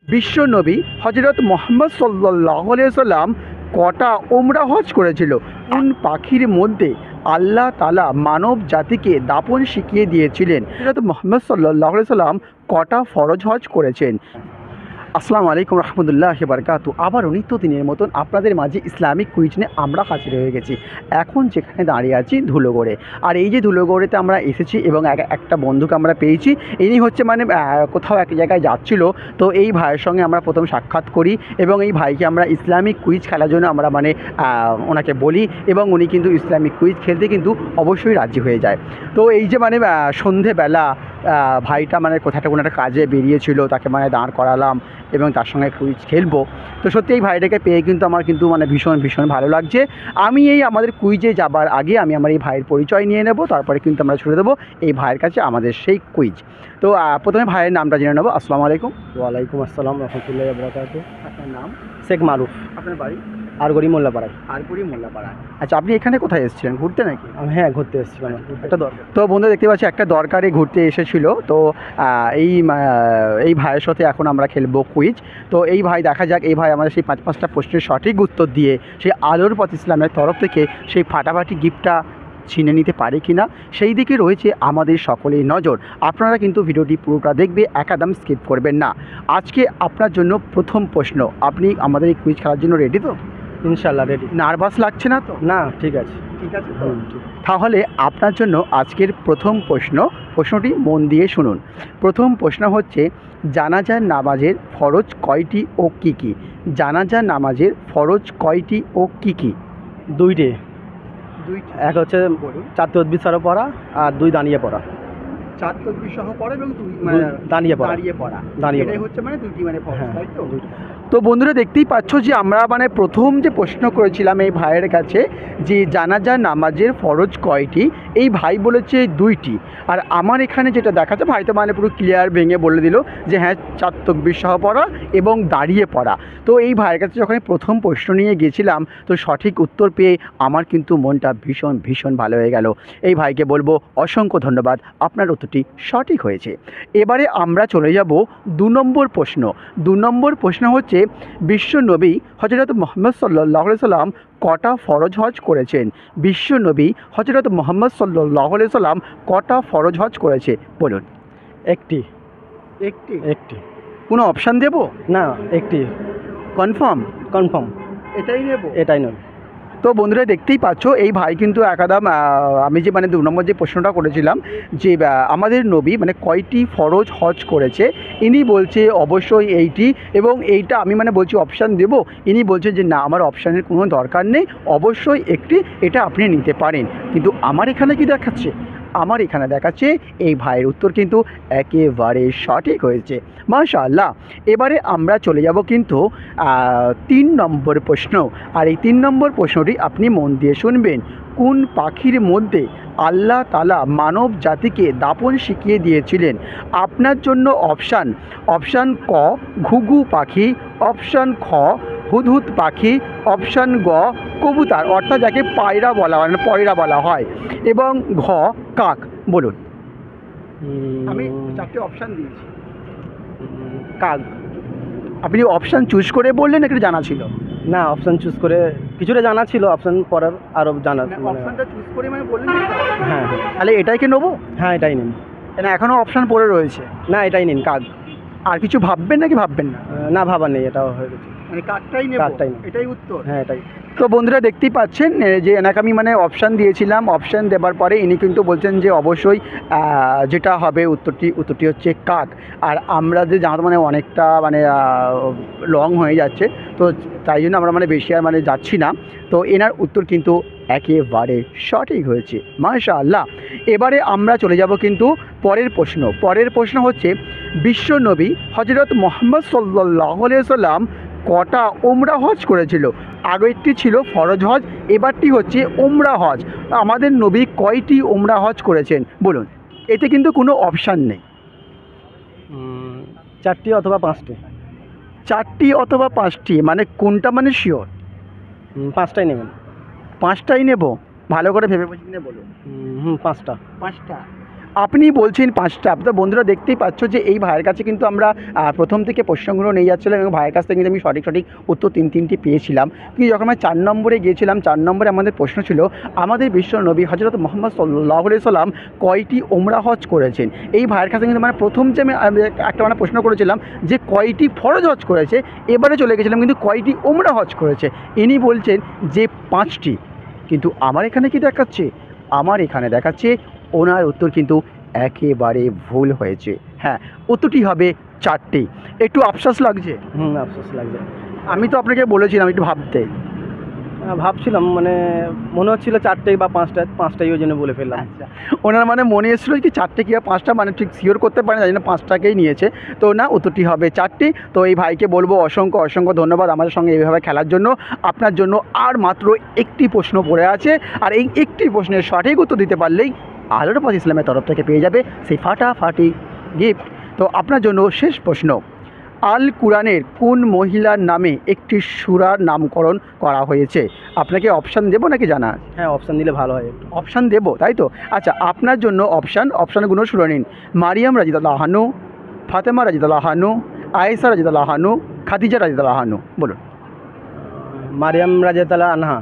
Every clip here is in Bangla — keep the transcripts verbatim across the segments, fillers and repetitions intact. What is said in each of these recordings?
বিশ্ব নবী হজরত মোহাম্মদ সাল্লাল্লাহু আলাইহি সাল্লাম কটা উমরা হজ করেছিল? কোন পাখির মধ্যে আল্লাহ তাআলা মানব জাতিকে দাপন শিখিয়ে দিয়েছিলেন? হজরত মোহাম্মদ সাল্লাল্লাহু আলাইহি সাল্লাম কটা ফরজ হজ করেছেন? আসসালামু আলাইকুম রহমতুল্লাহি বারকাতু। আবারও নিত্যদিনের মতন আপনাদের মাঝে ইসলামিক কুইজ নিয়ে আমরা হাজির হয়ে গেছি। এখন যেখানে দাঁড়িয়ে আছি ধুলোগড়ে, আর এই যে ধুলোগড়েতে আমরা এসেছি এবং এক- একটা বন্ধুকে আমরা পেয়েছি। ইনি হচ্ছে মানে আহ, কোথাও এক জায়গায় যাচ্ছিল, তো এই ভাইয়ের সঙ্গে আমরা প্রথম সাক্ষাৎ করি এবং এই ভাইকে আমরা ইসলামিক কুইজ খেলার জন্য আমরা মানে আহ, ওনাকে বলি এবং উনি কিন্তু ইসলামিক কুইজ খেলতে কিন্তু অবশ্যই রাজি হয়ে যায়। তো এই যে মানে আহ, সন্ধেবেলা আহ, ভাইটা মানে কোথাও একটা কোনো একটা কাজে বেরিয়েছিল, তাকে মানে দাঁড় করালাম এবং তার সঙ্গে কুইজ খেলবো। তো সত্যি এই ভাইটাকে পেয়ে কিন্তু আমার কিন্তু মানে ভীষণ ভীষণ ভালো লাগছে। আমি এই আমাদের কুইজে যাবার আগে আমি আমার এই ভাইয়ের পরিচয় নিয়ে নেব, তারপরে কিন্তু আমরা ছুড়ে দেবো এই ভাইয়ের কাছে আমাদের সেই কুইজ। তো আহ, প্রথমে ভাইয়ের নামটা জেনে নেবো। আসসালামু আলাইকুম। ওয়ালাইকুম আসসালাম রহমতুল্লাহ বরকাত। আপনার নাম? শেখ মারুফ, আপনার বাড়ি? আরগড়ি মোল্লাপাড়ায়। আরপুরি মোল্লাপাড়া। আচ্ছা, আপনি এখানে কোথায় এসেছিলেন, ঘুরতে নাকি? আমি হ্যাঁ ঘুরতে এসেছিলাম, একটা দরকার। তো বন্ধু দেখতে পাচ্ছি একটা দরকারে ঘুরতে এসেছিল। তো আহ, এই আহ, এই ভাইয়ের সাথে এখন আমরা খেলবো কুইজ। তো এই ভাই দেখা যাক এই ভাই আমাদের সেই পাঁচ পাঁচটা প্রশ্নের সঠিক উত্তর দিয়ে সেই আলোর পথ ইসলামের তরফ থেকে সেই ফাটাফাটি গিফটটা ছিনে নিতে পারে কিনা, সেই দিকে রয়েছে আমাদের সকলের নজর। আপনারা কিন্তু ভিডিওটি পুরোটা দেখবে, একদম স্কিপ করবেন না। আজকে আপনার জন্য প্রথম প্রশ্ন, আপনি আমাদের এই কুইজ খেলার জন্য রেডি তো? ইনশাল্লাহ রেডি। নার্ভাস লাগছে না তো? না ঠিক আছে। ঠিক আছে তো? হুম, ঠিক। তাহলে আপনার জন্য আজকের প্রথম প্রশ্ন, প্রশ্নটি মন দিয়ে শুনুন। প্রথম প্রশ্ন হচ্ছে, জানাজার নামাজের ফরজ কয়টি ও কী কী? জানাজার নামাজের ফরজ কয়টি ও কী কী? দুইটে, দুইটি। এক হচ্ছে বলুন। চার তসবিহ সহ পড়া আর দুই দাঁড়িয়ে পড়া। চার তকবীর সহ পড়া এবং দুই দুই দাঁড়িয়ে পড়া। দাঁড়িয়ে পড়া। দাঁড়িয়ে এটাই পড়া। হচ্ছে মানে দুইটি মানে ফরজ, হ্যাঁ তাই তো? দুইটা। তো বন্ধুরা দেখতেই পাচ্ছ যে আমরা মানে প্রথম যে প্রশ্ন করেছিলাম এই ভাইয়ের কাছে যে জানাজা নামাজের ফরজ কয়টি, এই ভাই বলেছে দুইটি। আর আমার এখানে যেটা দেখাচ্ছে, ভাই তো মানে পুরো ক্লিয়ার ভেঙে বলে দিল যে হ্যাঁ চার তকবীর সহ পড়া এবং দাঁড়িয়ে পড়া। তো এই ভাইয়ের কাছে যখন আমি প্রথম প্রশ্ন নিয়ে গেছিলাম, তো সঠিক উত্তর পেয়ে আমার কিন্তু মনটা ভীষণ ভীষণ ভালো হয়ে গেল। এই ভাইকে বলবো অসংখ্য ধন্যবাদ, আপনার উত্তরটি সঠিক হয়েছে। এবারে আমরা চলে যাব দু নম্বর প্রশ্ন। দু নম্বর প্রশ্ন হচ্ছে, বিশ্ব নবী হজরত মোহাম্মদ সাল্লাল্লাহু আলাইহি সাল্লাম কটা ফরজ হজ করেছেন? বিশ্ব নবী হজরত মোহাম্মদ সাল্লাল্লাহু আলাইহি সাল্লাম কটা ফরজ হজ করেছে? বলুন। একটি। একটি। একটি। কোনো অপশান দেব? না একটি। কনফার্ম? কনফার্ম। এটাই নেব। এটাই নয়। তো বন্ধুরা দেখতেই পাচ্ছ এই ভাই কিন্তু একাদাম আহ, আমি যে মানে দু নম্বর যে প্রশ্নটা করেছিলাম যে আহ, আমাদের নবী মানে কয়টি ফরজ হজ করেছে, ইনি বলছে অবশ্যই এইটি, এবং এইটা আমি মানে বলছি অপশান দেব, ইনি বলছে যে না আমার অপশানের কোনো দরকার নেই, অবশ্যই একটি, এটা আপনি নিতে পারেন। কিন্তু আমার এখানে কি দেখাচ্ছে? আমার এখানে দেখাচ্ছে এই ভাইয়ের উত্তর কিন্তু একেবারে সঠিক হয়েছে, মাশাআল্লাহ। এবারে আমরা চলে যাব কিন্তু আহ, তিন নম্বর প্রশ্ন। আর এই তিন নম্বর প্রশ্নটি আপনি মন দিয়ে শুনবেন। কোন পাখির মধ্যে আল্লাহ তাআলা মানব জাতিকে দাপন শিখিয়ে দিয়েছিলেন? আপনার জন্য অপশান, অপশান ক ঘুঘু পাখি, অপশান খ হুদহুদ পাখি, অপশান গ কবুতর, অর্থাৎ যাকে পায়রা বলা হয়, মানে পয়রা বলা হয়, এবং ঘ কাক। বলুন। উম, আমি চারটে অপশান দিয়েছি, উম, কাক। আপনি অপশান চুজ করে বললেন, একটু জানা ছিল? না অপশান চুজ করে কিছুটা জানা ছিল, অপশান পড়ার আরও জানা মানে অপশানটা চুজ করে মানে বললেন? হ্যাঁ হ্যাঁ। তাহলে এটাই কি নেবো? হ্যাঁ এটাই নিন। না, এখনও অপশান পড়ে রয়েছে। না এটাই নিন কাক। আর কিছু ভাববেন নাকি ভাববেন না? আহ, না ভাবার নেই, এটাও হয়ে গেছে। মানে কাকটাই নেব? কাকটাই নেব। এটাই উত্তর? হ্যাঁ এটাই। তো বন্ধুরা দেখতেই পাচ্ছেন এ, যে এনাকে আমি মানে অপশান দিয়েছিলাম, অপশান দেওয়ার পরে ইনি কিন্তু বলছেন যে অবশ্যই আহ, যেটা হবে উত্তরটি, উত্তরটি হচ্ছে কাক। আর আমরা যে জানা মানে অনেকটা মানে লং হয়ে যাচ্ছে, তো তাই জন্য আমরা মানে বেশি আর মানে যাচ্ছি না। তো এনার উত্তর কিন্তু একেবারে সঠিক হয়েছে, মাশাআল্লাহ। এবারে আমরা চলে যাব কিন্তু পরের প্রশ্ন। পরের প্রশ্ন হচ্ছে, বিশ্ব নবী হজরত মোহাম্মদ সাল্লাল্লাহু আলাইহি সাল্লাম কটা উমরা হজ করেছিল? আগেরটি ছিল ফরজ হজ, এবারটি হচ্ছে উমরা হজ। আমাদের নবী কয়টি উমরা হজ করেছেন? বলুন। এতে কিন্তু কোনো অপশান নেই। উম, চারটি অথবা পাঁচটি। চারটি অথবা পাঁচটি, মানে কোনটা মানে শিওর? হুম, পাঁচটাই নেবেন। পাঁচটাই নেব? ভালো করে ভেবে বুঝে নিয়ে বলুন। হুম হুম, পাঁচটা। পাঁচটা? আপনি বলছেন পাঁচটা। তো বন্ধুরা দেখতেই পাচ্ছ যে এই ভাইয়ের কাছে কিন্তু আমরা আহ, প্রথম থেকে প্রশ্নগুলো নিয়ে যাচ্ছিলাম এবং ভাইয়ের কাছ থেকে কিন্তু আমি সঠিক সঠিক উত্তর তিন তিনটি পেয়েছিলাম। কিন্তু যখন আমরা চার নম্বরে গিয়েছিলাম, চার নম্বরে আমাদের প্রশ্ন ছিল আমাদের বিশ্ব নবী হজরত মোহাম্মদ সাল্লাল্লাহু আলাইহি সাল্লাম কয়টি ওমরা হজ করেছেন। এই ভাইয়ের কাছে কিন্তু মানে প্রথম যে আমি আমি একটা মানে প্রশ্ন করেছিলাম যে কয়টি ফরজ হজ করেছে, এবারে চলে গেছিলাম কিন্তু কয়টি ওমরা হজ করেছে। ইনি বলছেন যে পাঁচটি, কিন্তু আমার এখানে কি দেখাচ্ছে, আমার এখানে দেখাচ্ছে ওনার উত্তর কিন্তু একেবারে ভুল হয়েছে। হ্যাঁ, উত্তরটি হবে চারটি। একটু আফসোস লাগছে। হুম আফসোস লাগছে। আমি তো আপনাকে বলেছিলাম একটু ভাবতে। আহ, ভাবছিলাম মানে মনে হচ্ছিল চারটেই বা পাঁচটা পাঁচটাই ওই জন্য বলে ফেললাম। আচ্ছা, ওনার মানে মনে এসেছিলো কি চারটে কি বা পাঁচটা, মানে ঠিক শিওর করতে পারেন, তাই জন্য পাঁচটাকেই নিয়েছে। তো না, উত্তরটি হবে চারটি। তো এই ভাইকে বলবো অসংখ্য অসংখ্য ধন্যবাদ আমাদের সঙ্গে এইভাবে খেলার জন্য। আপনার জন্য আর মাত্র একটি প্রশ্ন পড়ে আছে, আর এই একটি প্রশ্নের সঠিক উত্তর দিতে পারলেই আলোর পথ ইসলামের তরফ থেকে পেয়ে যাবে সেই ফাটাফাটি গিফট। তো আপনার জন্য শেষ প্রশ্ন, আল কুরআনের কোন মহিলার নামে একটি সূরার নামকরণ করা হয়েছে? আপনাকে অপশান দেবো নাকি জানা আছে? হ্যাঁ অপশান দিলে ভালো হয় একটু। অপশান দেবো, তাই তো? আচ্ছা, আপনার জন্য অপশান অপশানগুলো শুনে নিন। মারিয়াম রাজিয়াল্লাহু আনহা, ফাতেমা রাজিয়াল্লাহু আনহা, আয়েশা রাজিয়াল্লাহু আনহা, খাদিজা রাজিয়াল্লাহু আনহা। বলুন। মারিয়াম রাজিয়াল্লাহু আনহা।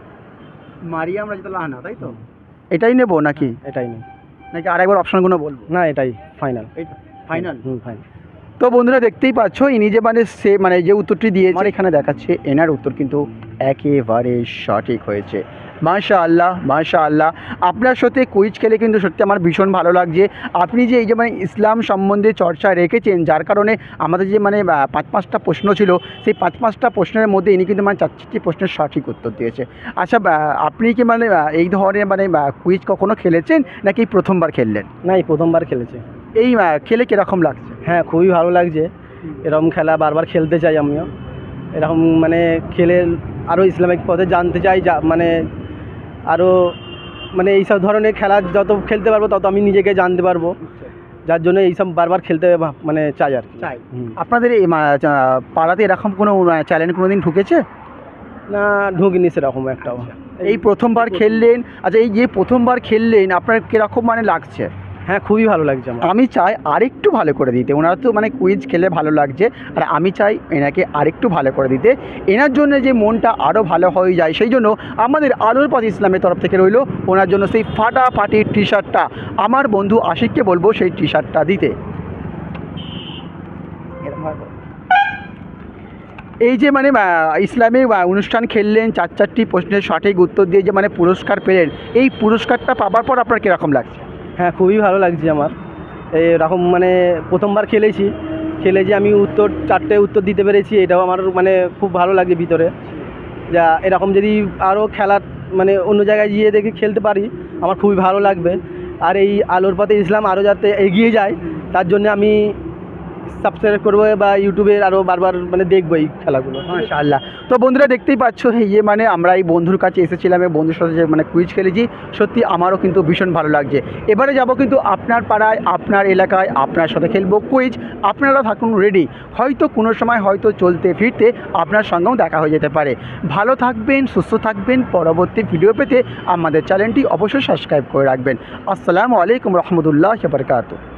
মারিয়াম রাজিয়াল্লাহু আনহা, তাই তো? এটাই নেব নাকি এটাই নেই, নাকি আরেকবার অপশানগুলো বলবো? না এটাই ফাইনাল। এইটা ফাইনাল। হুম ফাইনাল। তো বন্ধুরা দেখতেই পাচ্ছ ইনি যে মানে সে মানে যে উত্তরটি দিয়ে আমার এখানে দেখাচ্ছে এনার উত্তর কিন্তু একেবারে সঠিক হয়েছে। মাশা আল্লাহ, মাশা আল্লাহ। আপনার সাথে কুইজ খেলে কিন্তু সত্যি আমার ভীষণ ভালো লাগছে। আপনি যে এই যে মানে ইসলাম সম্বন্ধে চর্চা রেখেছেন, যার কারণে আমাদের যে মানে আহ, পাঁচ পাঁচটা প্রশ্ন ছিল, সেই পাঁচ পাঁচটা প্রশ্নের মধ্যে ইনি কিন্তু মানে চার চারটি প্রশ্নের সঠিক উত্তর দিয়েছে। আচ্ছা, আহ, আপনি কি মানে আহ, এই ধরনের মানে কুইজ কখনো খেলেছেন নাকি এই প্রথমবার খেললেন? না এই প্রথমবার খেলেছে। এই আহ, খেলে কীরকম লাগছে? হ্যাঁ খুবই ভালো লাগছে, এরকম খেলা বারবার খেলতে চাই আমিও। এরকম মানে খেলে আরও ইসলামিক পথে জানতে চাই, যা মানে আরও মানে এইসব ধরনের খেলা যত খেলতে পারবো তত আমি নিজেকে জানতে পারবো, যার জন্য এইসব বারবার খেলতে ভা- মানে চাই আর কি। চাই। হুম। আপনাদের এই মা- চা- পাড়াতে এরকম কোনো চ্যালেঞ্জ কোনো দিন ঢুকেছে? না ঢুকিনি সেরকম একটাও। এই প্রথমবার খেললেন। আচ্ছা, এই যে প্রথমবার খেললেন আপনার কীরকম মানে লাগছে? হ্যাঁ খুবই ভালো লাগছে আমার। আমি চাই আরেকটু ভালো করে দিতে। ওনারা তো মানে কুইজ খেলে ভালো লাগছে, আর আমি চাই এনাকে আরেকটু ভালো করে দিতে। এনার জন্য যে মনটা আরও ভালো হয়ে যায়, সেই জন্য আমাদের আলোর পথ ইসলামের তরফ থেকে রইল ওনার জন্য সেই ফাটাফাটি টি শার্টটা। আমার বন্ধু আশিককে বলবো সেই টি শার্টটা দিতে। এই যে মানে আহ, ইসলামী আহ, অনুষ্ঠান খেললেন, চার চারটি প্রশ্নের সঠিক উত্তর দিয়ে যে মানে পুরস্কার পেলেন, এই পুরস্কারটা পাবার পর আপনার কীরকম লাগছে? হ্যাঁ খুবই ভালো লাগছে আমার। এরকম মানে প্রথমবার খেলেছি, খেলে যে আমি উত্তর চারটে উত্তর দিতে পেরেছি, এটাও আমার মানে খুব ভালো লাগছে ভিতরে। যা এরকম যদি আরও খেলার মানে অন্য জায়গায় গিয়ে দেখে খেলতে পারি আমার খুবই ভালো লাগবে। আর এই আলোর পথে ইসলাম আরও যাতে এগিয়ে যায় তার জন্য আমি সাবস্ক্রাইব করবো বা ইউটিউবে আরও বারবার মানে দেখবো এই খেলাগুলো। মাশাআল্লাহ। তো বন্ধুরা দেখতেই পাচ্ছ এই যে মানে আমরা এই বন্ধুর কাছে এসেছিলাম এবং বন্ধুর সাথে যে মানে কুইজ খেলেছি, সত্যি আমারও কিন্তু ভীষণ ভালো লাগছে। এবারে যাব কিন্তু আপনার পাড়ায়, আপনার এলাকায়, আপনার সাথে খেলবো কুইজ। আপনারা থাকুন রেডি, হয়তো কোনো সময় হয়তো চলতে ফিরতে আপনার সঙ্গেও দেখা হয়ে যেতে পারে। ভালো থাকবেন, সুস্থ থাকবেন। পরবর্তী ভিডিও পেতে আমাদের চ্যানেলটি অবশ্যই সাবস্ক্রাইব করে রাখবেন। আসসালামু আলাইকুম রহমতুল্লাহ বারকাতুহু।